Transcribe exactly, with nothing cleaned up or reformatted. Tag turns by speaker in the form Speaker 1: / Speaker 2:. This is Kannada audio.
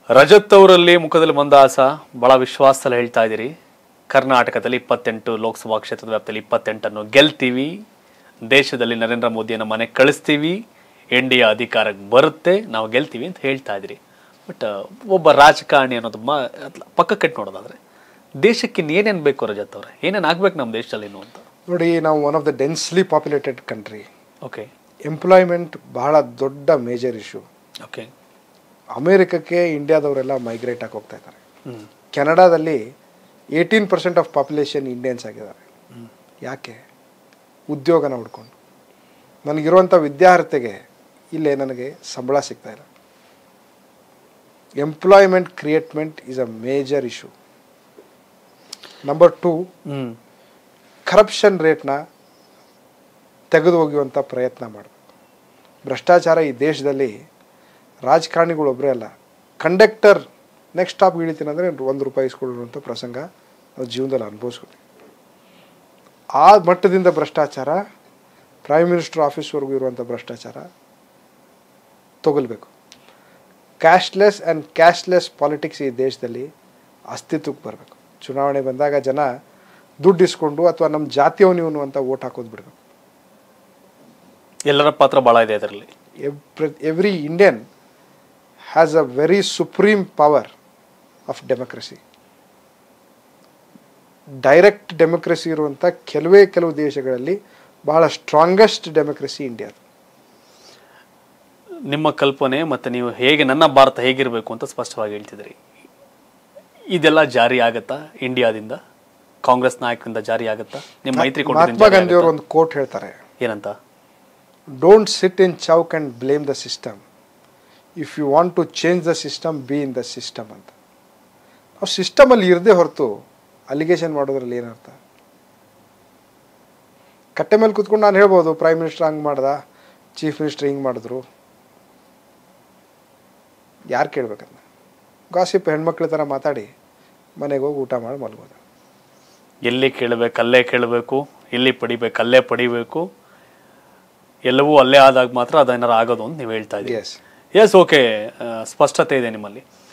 Speaker 1: ರಜತ್ ಅವರಲ್ಲಿ ಮುಖದಲ್ಲಿ ಮಂದಹಾಸ, ಬಹಳ ವಿಶ್ವಾಸದಲ್ಲಿ ಹೇಳ್ತಾ ಇದ್ದೀರಿ. ಕರ್ನಾಟಕದಲ್ಲಿ ಇಪ್ಪತ್ತೆಂಟು ಲೋಕಸಭಾ ಕ್ಷೇತ್ರದ ವ್ಯಾಪ್ತಿಯಲ್ಲಿ ಇಪ್ಪತ್ತೆಂಟನ್ನು ಗೆಲ್ತೀವಿ, ದೇಶದಲ್ಲಿ ನರೇಂದ್ರ ಮೋದಿಯನ್ನು ಮನೆ ಕಳಿಸ್ತೀವಿ, ಎನ್ ಡಿ ಎ ಅಧಿಕಾರಕ್ಕೆ ಬರುತ್ತೆ, ನಾವು ಗೆಲ್ತೀವಿ ಅಂತ ಹೇಳ್ತಾ ಇದ್ದೀರಿ. ಬಟ್ ಒಬ್ಬ ರಾಜಕಾರಣಿ ಅನ್ನೋದು ಮ ಪಕ್ಕಕ್ಕಿಟ್ಟು ನೋಡೋದಾದ್ರೆ ದೇಶಕ್ಕೆ ಏನೇನು ಬೇಕು ರಜತ್ ಅವರೇ, ಏನೇನು ಆಗ್ಬೇಕು ನಮ್ಮ ದೇಶದಲ್ಲಿ ಅಂತ
Speaker 2: ನೋಡಿ. ನಾವು one of the densely populated country.
Speaker 1: Okay.
Speaker 2: Employment ಬಹಳ ದೊಡ್ಡ ಮೇಜರ್ ಇಶ್ಯೂ.
Speaker 1: ಓಕೆ.
Speaker 2: ಅಮೇರಿಕಕ್ಕೆ ಇಂಡಿಯಾದವರೆಲ್ಲ ಮೈಗ್ರೇಟ್ ಆಗಿ ಹೋಗ್ತಾ ಇದ್ದಾರೆ. ಕೆನಡಾದಲ್ಲಿ eighteen percent of population Indians ಆಗಿದ್ದಾರೆ. ಯಾಕೆ? ಉದ್ಯೋಗನ ಹುಡ್ಕೊಂಡು. ನನಗಿರುವಂಥ ವಿದ್ಯಾರ್ಥಿಗೆ ಇಲ್ಲೇ ನನಗೆ ಸಂಬಳ ಸಿಗ್ತಾ ಇಲ್ಲ. Employment creatment is a major issue. Number two, corruption ರೇಟ್ನ ತೆಗೆದು ಒಗೆಯುವಂಥ ಪ್ರಯತ್ನ ಮಾಡಬೇಕು. ಭ್ರಷ್ಟಾಚಾರ ಈ ದೇಶದಲ್ಲಿ ರಾಜಕಾರಣಿಗಳು ಒಬ್ಬರೇ ಅಲ್ಲ, ಕಂಡಕ್ಟರ್ ನೆಕ್ಸ್ಟ್ ಸ್ಟಾಪ್ ಇಳಿತೀನಿ ಅಂದರೆ ಒಂದು ರೂಪಾಯಿ ಇಸ್ಕೊಳ್ಳುವಂಥ ಪ್ರಸಂಗ ನಾವು ಜೀವನದಲ್ಲಿ ಅನುಭವಿಸ್ಕೊತೀವಿ. ಆ ಮಟ್ಟದಿಂದ ಭ್ರಷ್ಟಾಚಾರ, ಪ್ರೈಮ್ ಮಿನಿಸ್ಟರ್ ಆಫೀಸ್ವರೆಗೂ ಇರುವಂಥ ಭ್ರಷ್ಟಾಚಾರ ತಗೊಳ್ಬೇಕು. ಕ್ಯಾಶ್ಲೆಸ್ ಆ್ಯಂಡ್ ಕ್ಯಾಶ್ಲೆಸ್ ಪಾಲಿಟಿಕ್ಸ್ ಈ ದೇಶದಲ್ಲಿ ಅಸ್ತಿತ್ವಕ್ಕೆ ಬರಬೇಕು. ಚುನಾವಣೆ ಬಂದಾಗ ಜನ ದುಡ್ಡು ಇಸ್ಕೊಂಡು ಅಥವಾ ನಮ್ಮ ಜಾತಿಯವನು ಇವನು ಅಂತ ಓಟ್ ಹಾಕೋದು ಬಿಡಬೇಕು.
Speaker 1: ಎಲ್ಲರ ಪಾತ್ರ ಭಾಳ ಇದೆ ಅದರಲ್ಲಿ.
Speaker 2: Every Indian has a very supreme power of democracy. Direct democracy ಇರುವಂಥ ಕೆಲವೇ ಕೆಲವು ದೇಶಗಳಲ್ಲಿ ಬಹಳ ಸ್ಟ್ರಾಂಗೆಸ್ಟ್ ಡೆಮೋಕ್ರಸಿ ಇಂಡಿಯಾದ.
Speaker 1: ನಿಮ್ಮ ಕಲ್ಪನೆ ಮತ್ತು ನೀವು ಹೇಗೆ ನನ್ನ ಭಾರತ ಹೇಗಿರಬೇಕು ಅಂತ ಸ್ಪಷ್ಟವಾಗಿ ಹೇಳ್ತಿದ್ರಿ. ಇದೆಲ್ಲ ಜಾರಿ ಆಗತ್ತಾ ಇಂಡಿಯಾದಿಂದ, ಕಾಂಗ್ರೆಸ್ ನಾಯಕರಿಂದ ಜಾರಿ ಆಗತ್ತಾ? ನಿಮ್ಮ ಮೈತ್ರಿಕೂಟ
Speaker 2: ಮಹಾತ್ಮ ಗಾಂಧಿ ಅವರು ಒಂದು ಕೋಟ್ ಹೇಳ್ತಾರೆ,
Speaker 1: ಏನಂತ?
Speaker 2: Don't sit in chowk and blame the system, if you want to change the system, be in the system ಅಂತ. ನಾವು ಸಿಸ್ಟಮಲ್ಲಿ ಇರದೆ ಹೊರತು ಅಲಿಗೇಷನ್ ಮಾಡೋದ್ರಲ್ಲಿ ಏನರ್ಥ? ಕಟ್ಟೆ ಮೇಲೆ ಕೂತ್ಕೊಂಡು ನಾನು ಹೇಳ್ಬೋದು ಪ್ರೈಮ್ ಮಿನಿಸ್ಟರ್ ಹಂಗೆ ಮಾಡ್ದ, ಚೀಫ್ ಮಿನಿಸ್ಟರ್ ಹಿಂಗೆ ಮಾಡಿದ್ರು. ಯಾರು ಕೇಳ್ಬೇಕಂತ? ಗಾಸಿಪ್ ಹೆಣ್ಮಕ್ಳ ಥರ ಮಾತಾಡಿ ಮನೆಗೆ ಹೋಗಿ ಊಟ ಮಾಡಿ ಮಲ್ಬೋದು.
Speaker 1: ಎಲ್ಲಿ ಕೇಳಬೇಕು ಅಲ್ಲೇ ಕೇಳಬೇಕು, ಎಲ್ಲಿ ಪಡಿಬೇಕು ಅಲ್ಲೇ ಪಡಿಬೇಕು, ಎಲ್ಲವೂ ಅಲ್ಲೇ ಆದಾಗ ಮಾತ್ರ ಅದೇನಾರು ಆಗೋದು ಅಂತ ನೀವು ಹೇಳ್ತಾ ಇದ್ದೀವಿ.
Speaker 2: ಎಸ್
Speaker 1: ಎಸ್ ಓಕೆ, ಸ್ಪಷ್ಟತೆ ಇದೆ ನಿಮ್ಮಲ್ಲಿ.